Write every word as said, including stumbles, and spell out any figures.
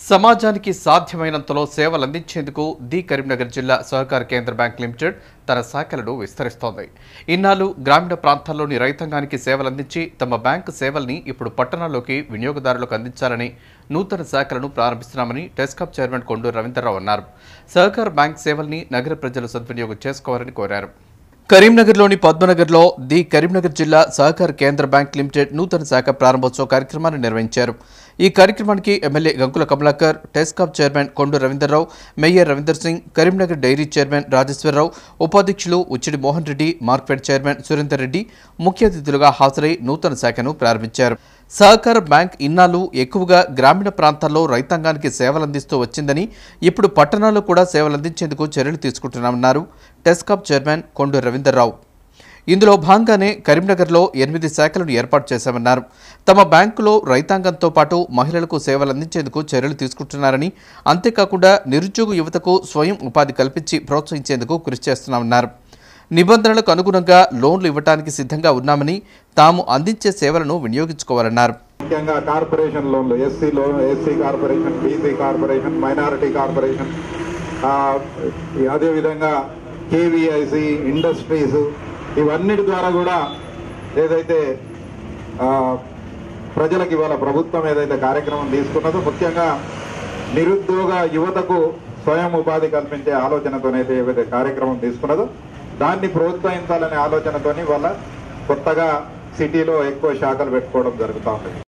సమాజానికి సాధ్యమైనంతలో సేవలు అందించేందుకు ది కరీంనగర్ జిల్లా సహకార కేంద్ర బ్యాంక్ లిమిటెడ్ తన శాఖలను విస్తరిస్తోంది. ఇన్నాళ్లు గ్రామీణ ప్రాంతాల్లోని రైతాంగానికి సేవలందించి తమ బ్యాంకు సేవల్ని ఇప్పుడు పట్టణాల్లోకి వినియోగదారులకు అందించాలని నూతన శాఖలను ప్రారంభిస్తున్నామని టెస్కాప్ చైర్మన్ కొండూరు రవీంద్రరావు అన్నారు. సహకార బ్యాంక్ సేవల్ని నగర ప్రజలు సద్వినియోగం చేసుకోవాలని కోరారు. కరీంనగర్లోని పద్మనగర్లో ది కరీంనగర్ జిల్లా సహకార కేంద్ర బ్యాంక్ లిమిటెడ్ నూతన శాఖ ప్రారంభోత్సవ కార్యక్రమాన్ని నిర్వహించారు. ఈ కార్యక్రమానికి MLA Gangula Kamalakar, TSCAB chairman Konduru Ravindra Rao, mayor Ravinder Singh, Karimnagar dairy chairman Rajeshwara Rao, ఉపాధ్యక్షులు ఉచ్చిడి మోహన్ రెడ్డి, మార్కెట్ చైర్మన్ సురేందర్ రెడ్డి ముఖ్య అతిథులుగా హాజరై నూతన శాఖను ప్రారంభించారు. సహకార బ్యాంక్ ఇన్నాళ్లు ఎక్కువగా గ్రామీణ ప్రాంతాల్లో రైతాంగానికి సేవలందిస్తూ వచ్చిందని ఇప్పుడు పట్టణాల్లో కూడా సేవలందించేందుకు చర్యలు తీసుకుంటున్నామన్నారు టెస్కాప్ చైర్మన్ కొండూరు రవీంద్రరావు. ఇందులో భాగంగానే కరీంనగర్లో ఎనిమిది శాఖలను ఏర్పాటు చేశామన్నారు. తమ బ్యాంకులో రైతాంగంతో పాటు మహిళలకు సేవలందించేందుకు చర్యలు తీసుకుంటున్నారని, అంతేకాకుండా నిరుద్యోగ యువతకు స్వయం ఉపాధి కల్పించి ప్రోత్సహించేందుకు కృషి చేస్తున్నామన్నారు. నిబంధనలకు అనుగుణంగా లోన్లు ఇవ్వడానికి సిద్ధంగా ఉన్నామని, తాము అందించే సేవలను వినియోగించుకోవాలన్నారు. ముఖ్యంగా కార్పొరేషన్ లోన్లు, SC loan, SC corporation, BC corporation, minority corporation, అదేవిధంగా కేవీఐసి, ఇండస్ట్రీస్, ఇవన్నిటి ద్వారా కూడా ఏదైతే ప్రజలకు ఇవాళ ప్రభుత్వం ఏదైతే కార్యక్రమం తీసుకున్నదో, ముఖ్యంగా నిరుద్యోగ యువతకు స్వయం ఉపాధి కల్పించే ఆలోచనతోనైతే ఏదైతే కార్యక్రమం తీసుకున్నదో దాన్ని ప్రోత్సహించాలనే ఆలోచనతోని వాళ్ళ కొత్తగా సిటీలో ఎక్కువ శాఖలు పెట్టుకోవడం జరుగుతూ ఉంది.